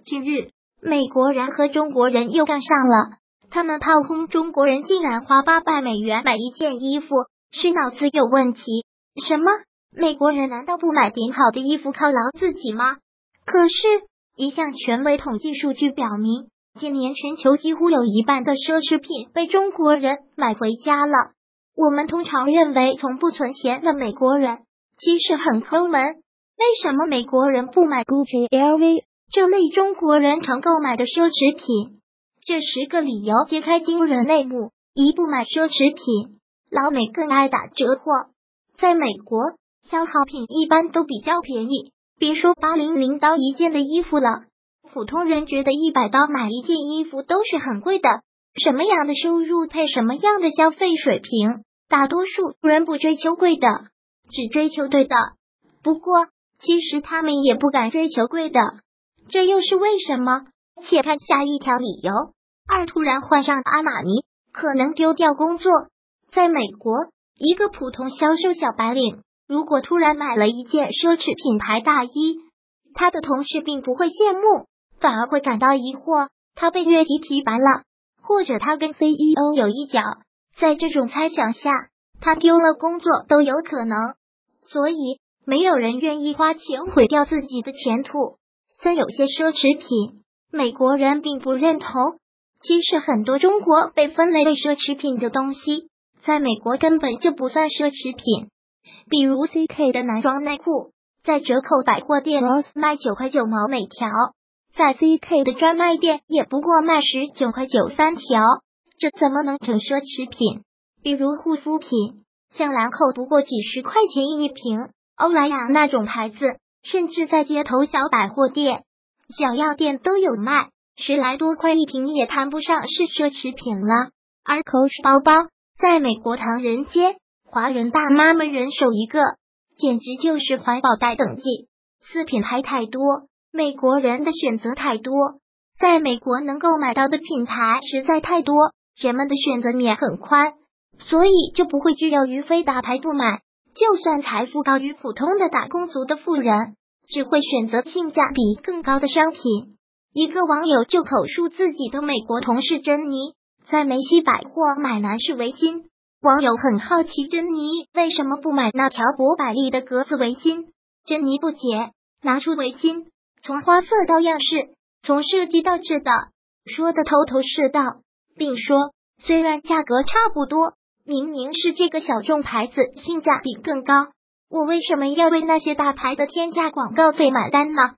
近日，美国人和中国人又杠上了，他们炮轰中国人竟然花$800买一件衣服，是脑子有问题？什么？美国人难道不买顶好的衣服犒劳自己吗？可是，一项权威统计数据表明，今年全球几乎有一半的奢侈品被中国人买回家了。我们通常认为从不存钱的美国人其实很抠门，为什么美国人不买 Gucci、LV 这类中国人常购买的奢侈品？这10个理由揭开惊人内幕。一不买奢侈品，老美更爱打折货。在美国，消耗品一般都比较便宜，别说$800一件的衣服了，普通人觉得$100买一件衣服都是很贵的。什么样的收入配什么样的消费水平，大多数人不追求贵的，只追求对的。不过，其实他们也不敢追求贵的，这又是为什么？且看下一条理由。2突然换上阿玛尼，可能丢掉工作。在美国，一个普通销售小白领，如果突然买了一件奢侈品牌大衣，他的同事并不会羡慕，反而会感到疑惑，他被越级提拔了，或者他跟 CEO 有一脚。在这种猜想下，他丢了工作都有可能。所以，没有人愿意花钱毁掉自己的前途。3有些奢侈品，美国人并不认同。其实很多中国被分类为奢侈品的东西，在美国根本就不算奢侈品。比如 CK 的男装内裤，在折扣百货店 Ross 卖9.9毛每条，在 CK 的专卖店也不过卖19.93条，这怎么能成奢侈品？比如护肤品，像兰蔻不过几十块钱一瓶，欧莱雅那种牌子，甚至在街头小百货店、小药店都有卖，10来多块一瓶也谈不上是奢侈品了。而 Coach 包包，在美国唐人街，华人大妈们人手一个，简直就是环保袋等级。4品牌太多，美国人的选择太多，在美国能够买到的品牌实在太多，人们的选择面很宽，所以就不会拘留于非大牌不买。就算财富高于普通的打工族的富人，只会选择性价比更高的商品。一个网友就口述自己的美国同事珍妮在梅西百货买男士围巾，网友很好奇珍妮为什么不买那条博百利的格子围巾，珍妮不解，拿出围巾，从花色到样式，从设计到质的，说得头头是道，并说虽然价格差不多，明明是这个小众牌子性价比更高，我为什么要为那些大牌的天价广告费买单呢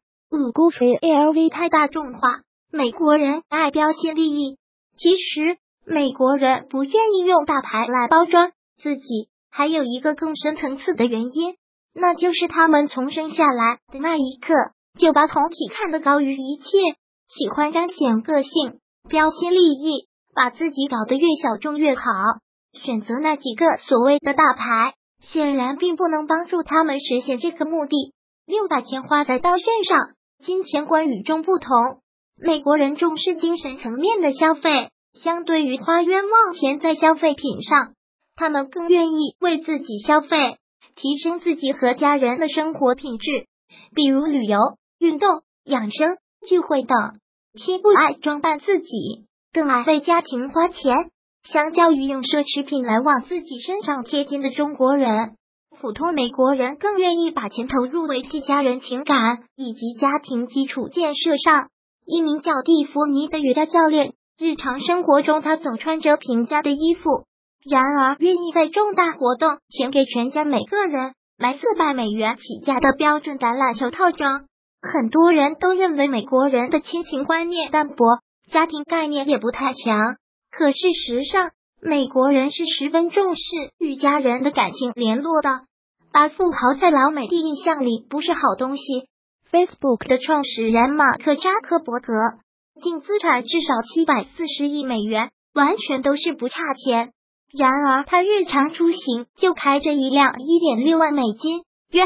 ？Gucci、LV 太大众化，美国人爱标新立异。其实美国人不愿意用大牌来包装自己，还有一个更深层次的原因，那就是他们从生下来的那一刻就把统体看得高于一切，喜欢彰显个性，标新立异，把自己搞得越小众越好。选择那几个所谓的大牌，显然并不能帮助他们实现这个目的。6把钱花在刀刃上，金钱观与众不同。美国人重视精神层面的消费，相对于花冤枉钱在消费品上，他们更愿意为自己消费，提升自己和家人的生活品质，比如旅游、运动、养生、聚会等。既不爱装扮自己，更爱为家庭花钱。相较于用奢侈品来往自己身上贴金的中国人，普通美国人更愿意把钱投入维系家人情感以及家庭基础建设上。一名叫蒂芙尼的瑜伽教练，日常生活中他总穿着平价的衣服，然而愿意在重大活动前给全家每个人买$400起价的标准橄榄球套装。很多人都认为美国人的亲情观念淡薄，家庭概念也不太强，可事实上美国人是十分重视与家人的感情联络的。把富豪在老美的印象里不是好东西。Facebook 的创始人马克扎克伯格净资产至少$740亿，完全都是不差钱。然而他日常出行就开着一辆$1.6万约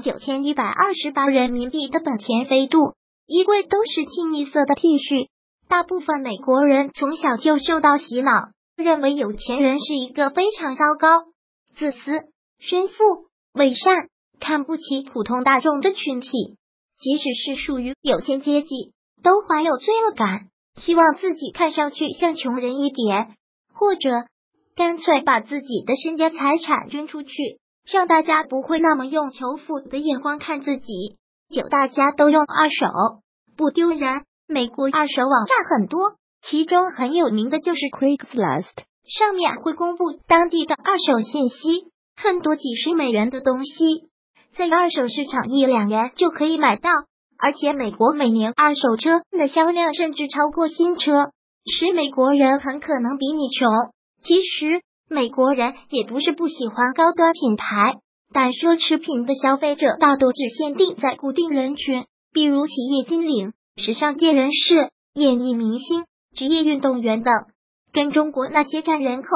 99128人民币的本田飞度，衣柜都是清一色的 T 恤。大部分美国人从小就受到洗脑，认为有钱人是一个非常糟糕、自私、炫富、伪善、看不起普通大众的群体。即使是属于有钱阶级， 都怀有罪恶感，希望自己看上去像穷人一点，或者干脆把自己的身家财产捐出去，让大家不会那么用仇富的眼光看自己。9大家都用二手，不丢人。美国二手网站很多，其中很有名的就是 Craigslist， 上面会公布当地的二手信息，很多几十美元的东西，在二手市场1-2元就可以买到，而且美国每年二手车的销量甚至超过新车，使美国人很可能比你穷。其实美国人也不是不喜欢高端品牌，但奢侈品的消费者大多只限定在固定人群，比如企业经理、时尚界人士、演艺明星、职业运动员等。跟中国那些占人口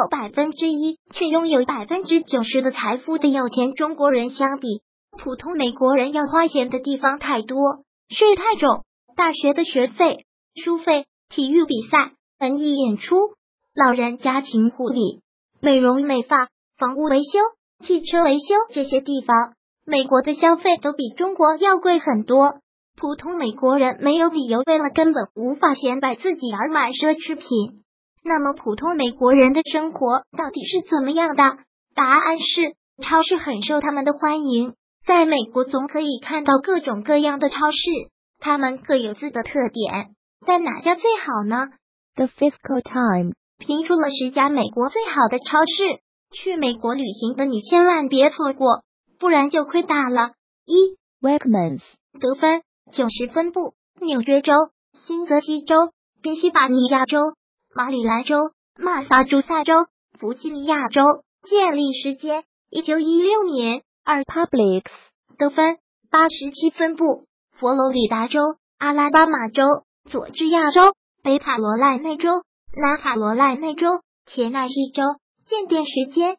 1%却拥有90%的财富的有钱中国人相比，普通美国人要花钱的地方太多，税太重，大学的学费、书费、体育比赛、文艺演出、老人家庭护理、美容美发、房屋维修、汽车维修这些地方，美国的消费都比中国要贵很多。普通美国人没有理由为了根本无法显摆自己而买奢侈品。那么普通美国人的生活到底是怎么样的？答案是，超市很受他们的欢迎。在美国总可以看到各种各样的超市，它们各有自的特点，但哪家最好呢？ The Fiscal Time 评出了10家美国最好的超市，去美国旅行的你千万别错过，不然就亏大了。1. Wegmans 得分90分布，纽约州、新泽西州、宾夕法尼亚州、马里兰州、马萨诸塞州、弗吉尼亚州。建立时间1916年。2. Publix 得分87分布，佛罗里达州、阿拉巴马州、佐治亚州、北卡罗来纳州、南卡罗来纳州、田纳西州。建店时间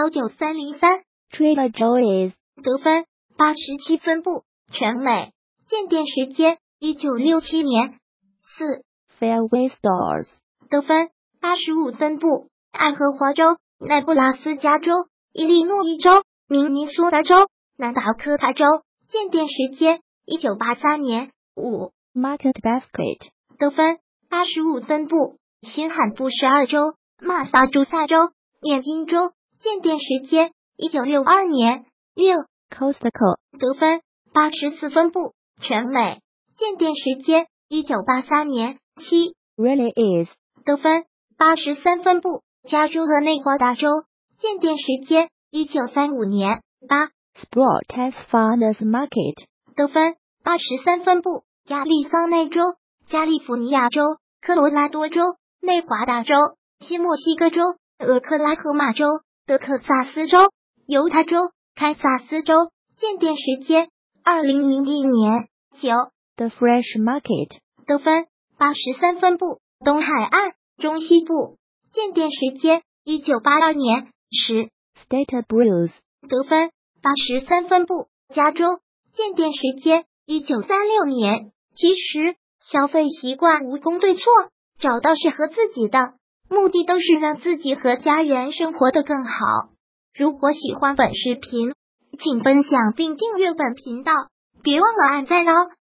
19303。 Trader Joe's 得分87分布，全美。建店时间1967年。4. Fairway Stores 得分85分布，爱荷华州、内布拉斯加州、伊利诺伊州、明尼苏达州、南达科他州。建店时间1983年。5. Market Basket 得分85分布，新罕布什尔州、马萨诸塞州、缅因州。建店时间1962年。6. Costco 得分84分布，全美。建店时间1983年。7. Really Is 得分83分布，加州和内华达州。建店时间1935年。8. Sprouts Farmers Market 得分83分布，亚利桑那州、加利福尼亚州、科罗拉多州、内华达州、新墨西哥州、俄克拉荷马州、德克萨斯州、犹他州、堪萨斯州。建店时间2001年。9. The Fresh Market 得分83分布，东海岸、中西部。建店时间1982年。10. State Brews 得分83分布，加州。建店时间1936年。其实消费习惯无公对错，找到适合自己的，目的都是让自己和家人生活得更好。如果喜欢本视频，请分享并订阅本频道，别忘了按赞哦。